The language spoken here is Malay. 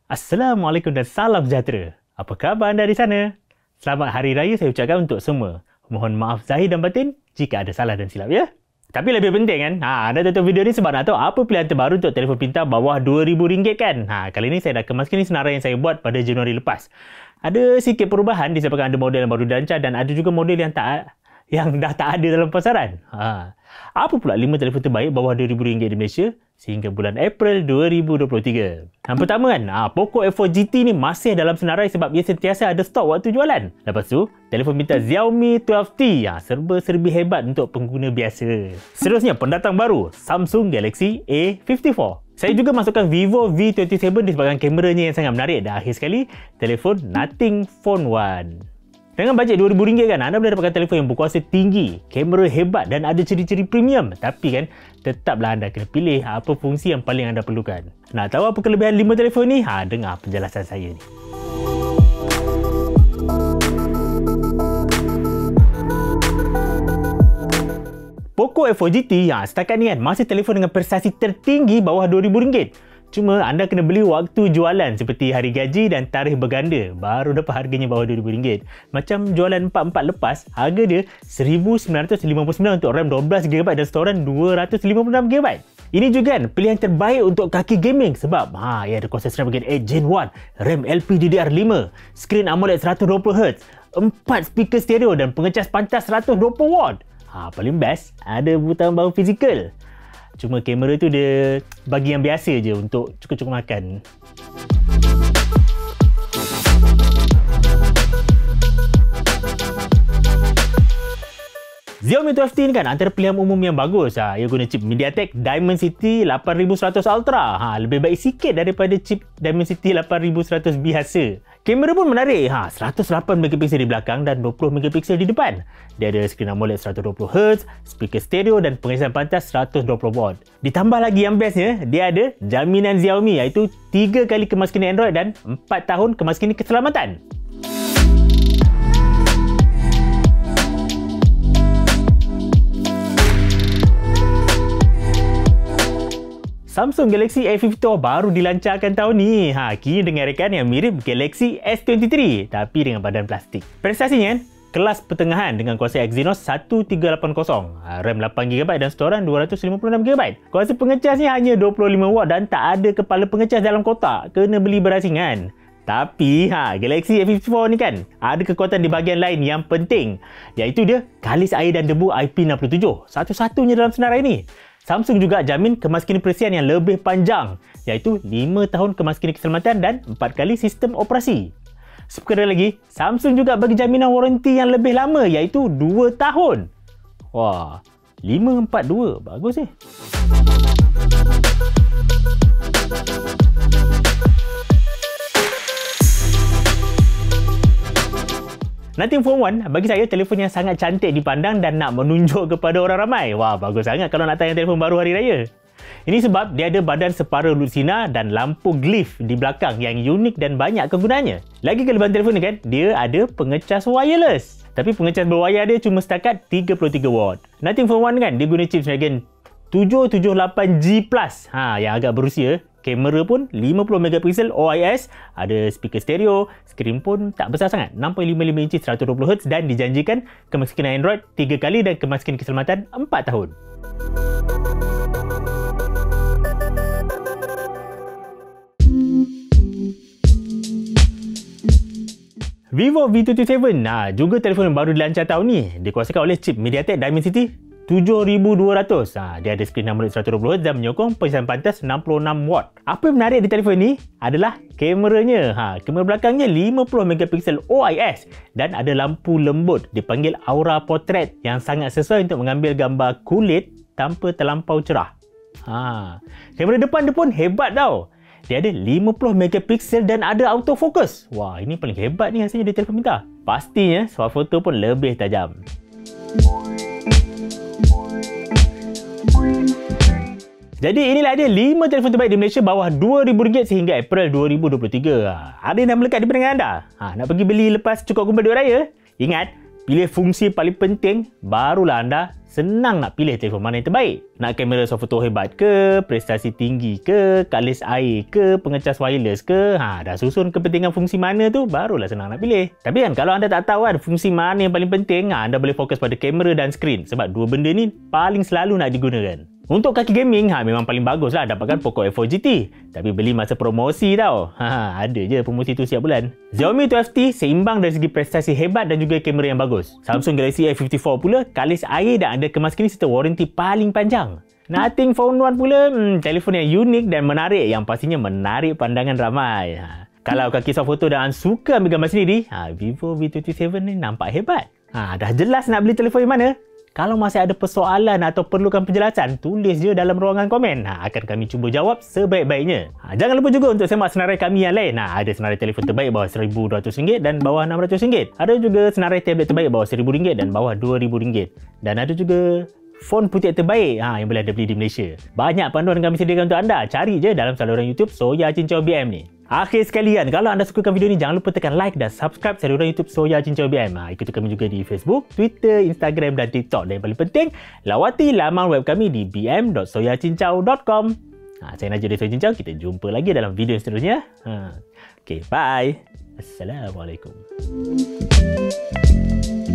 Assalamualaikum dan salam sejahtera. Apa khabar anda di sana? Selamat Hari Raya saya ucapkan untuk semua. Mohon maaf zahir dan batin jika ada salah dan silap ya. Tapi lebih penting kan, anda tonton video ni sebab nak tahu apa pilihan terbaru untuk telefon pintar bawah RM2,000 kan? Kali ni saya dah kemaskan senarai yang saya buat pada Januari lepas. Ada sikit perubahan disebabkan ada model yang baru dirancang dan ada juga model yang dah tak ada dalam pasaran. Apa pula 5 telefon terbaik bawah RM2,000 di Malaysia sehingga bulan April 2023? Yang pertama kan, Poco F4 GT ni masih dalam senarai sebab ia sentiasa ada stok waktu jualan. Lepas tu, telefon pintar Xiaomi 12T serba-serbi hebat untuk pengguna biasa. Seterusnya, pendatang baru Samsung Galaxy A54. Saya juga masukkan Vivo V27 disebabkan kameranya yang sangat menarik dan akhir sekali, telefon Nothing Phone 1. Dengan bajet RM2,000 kan, anda boleh dapatkan telefon yang berkuasa tinggi, kamera hebat dan ada ciri-ciri premium. Tapi kan, tetaplah anda kena pilih apa fungsi yang paling anda perlukan. Nak tahu apa kelebihan 5 telefon ni? Dengar penjelasan saya ni. Poco F4 GT setakat ni kan masih telefon dengan prestasi tertinggi bawah RM2,000. Cuma anda kena beli waktu jualan seperti hari gaji dan tarikh berganda baru dapat harganya bawah RM2,000. Macam jualan 44 lepas, harga dia RM1,959 untuk RAM 12GB dan storan 256GB. Ini juga kan pilihan terbaik untuk kaki gaming sebab ia ada kuasa Snapdragon 8 Gen 1, RAM LPDDR5, skrin AMOLED 120Hz, 4 speaker stereo dan pengecas pantas 120W. Paling best, ada butang bau fizikal. Cuma kamera tu dia bagi yang biasa je untuk cukup-cukup makan. Xiaomi 12T ni kan antara pilihan umum yang bagus. Ia guna chip MediaTek Dimensity 8100 Ultra. Lebih baik sikit daripada chip Dimensity 8100 biasa. Kamera pun menarik. 108MP di belakang dan 20MP di depan. Dia ada skrin AMOLED 120Hz, speaker stereo dan pengecasan pantas 120W. Ditambah lagi yang bestnya, dia ada jaminan Xiaomi iaitu 3 kali kemaskinan Android dan 4 tahun kemaskinan keselamatan. Samsung Galaxy A54 baru dilancarkan tahun ni. Kini dengan rekan yang mirip Galaxy S23 tapi dengan badan plastik. Prestasinya kelas pertengahan dengan kuasa Exynos 1380, RAM 8GB dan storan 256GB. Kuasa pengecasnya hanya 25W dan tak ada kepala pengecas dalam kotak. Kena beli berasingan. Tapi Galaxy A54 ni kan ada kekuatan di bahagian lain yang penting, iaitu dia kalis air dan debu IP67. Satu-satunya dalam senarai ni. Samsung juga jamin kemaskinan persian yang lebih panjang, iaitu 5 tahun kemaskinan keselamatan dan 4 kali sistem operasi. Sekadar lagi, Samsung juga bagi jaminan waranti yang lebih lama, iaitu 2 tahun. 542, bagus eh. Nothing Phone 1 bagi saya telefon yang sangat cantik dipandang dan nak menunjuk kepada orang ramai. Bagus sangat kalau nak tayang telefon baru hari raya. Ini sebab dia ada badan separa lutsina dan lampu glyph di belakang yang unik dan banyak kegunaannya. Lagi kelebihan telefon ni kan, dia ada pengecas wireless. Tapi pengecas berwayar dia cuma setakat 33W. Nothing Phone 1 kan, dia guna chip Snapdragon 778G+, yang agak berusia. Kamera pun 50MP OIS, ada speaker stereo, skrin pun tak besar sangat, 6.55 inci 120Hz dan dijanjikan kemaskinan Android 3 kali dan kemaskinan keselamatan 4 tahun. Vivo V27 juga telefon yang baru dilancar tahun ni, dikuasakan oleh chip MediaTek Dimensity 7200. Dia ada skrin AMOLED 120Hz dan menyokong pengecasan pantas 66W. Apa yang menarik di telefon ini adalah kameranya. Kamera belakangnya 50MP OIS dan ada lampu lembut dipanggil Aura Portrait yang sangat sesuai untuk mengambil gambar kulit tanpa terlampau cerah. Kamera depan dia pun hebat tau. Dia ada 50MP dan ada autofocus. Ini paling hebat ni rasanya di telefon pintar. Pastinya swafoto pun lebih tajam. Jadi inilah dia 5 telefon terbaik di Malaysia bawah RM2,000 sehingga April 2023. Ada yang dah melekat di pendengar anda? Nak pergi beli lepas cukup kumpul duit raya? Ingat, pilih fungsi paling penting, barulah anda senang nak pilih telefon mana yang terbaik. Nak kamera soft-photo hebat ke, prestasi tinggi ke, kalis air ke, pengecas wireless ke, dah susun kepentingan fungsi mana tu, barulah senang nak pilih. Tapi kan kalau anda tak tahu kan fungsi mana yang paling penting, anda boleh fokus pada kamera dan skrin sebab dua benda ni paling selalu nak digunakan. Untuk kaki gaming, memang paling bagus lah dapatkan Poco F4 GT. Tapi beli masa promosi tau. Ada je promosi tu setiap bulan. Xiaomi 12T seimbang dari segi prestasi hebat dan juga kamera yang bagus. Samsung Galaxy A54 pula, kalis air dan ada kemas kini serta waranti paling panjang. Nothing Phone 1 pula, telefon yang unik dan menarik yang pastinya menarik pandangan ramai. Kalau kaki soft photo dan suka ambil gambar sendiri, Vivo V27 ni nampak hebat. Dah jelas nak beli telefon yang mana? Kalau masih ada persoalan atau perlukan penjelasan, tulis je dalam ruangan komen. Akan kami cuba jawab sebaik-baiknya. Jangan lupa juga untuk semak senarai kami yang lain. Ada senarai telefon terbaik bawah RM1,200 dan bawah RM600. Ada juga senarai tablet terbaik bawah RM1,000 dan bawah RM2,000. Dan ada juga fon putih terbaik yang boleh anda beli di Malaysia. Banyak panduan kami sediakan untuk anda. Cari je dalam saluran YouTube Soya Cincau BM ni. Akhir sekalian, kalau anda sukakan video ni, jangan lupa tekan like dan subscribe saluran YouTube Soya Cincau BM. Ikuti kami juga di Facebook, Twitter, Instagram dan TikTok. Dan yang paling penting, lawati laman web kami di bm.soyacincau.com. Saya Najib dari Soya Cincau. Kita jumpa lagi dalam video seterusnya. Okay, bye. Assalamualaikum.